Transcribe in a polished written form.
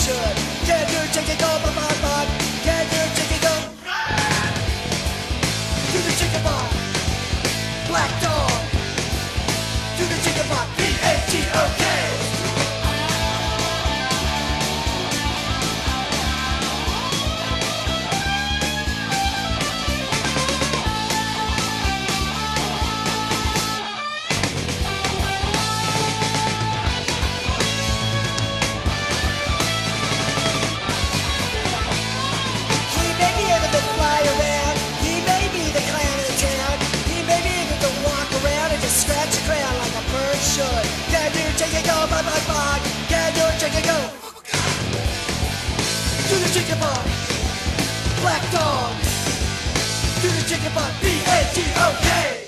should. Can you chicken go, bop, bop, bop? Can you chicken go? Do the chicken bop. Black dog. Do the chicken bop. B-A-T-O-K. Can you chicken go, bop, bop, bop? Can you chicken go? Do the chicken bop. Black dog. Do the chicken bop. B-A-T-O-K.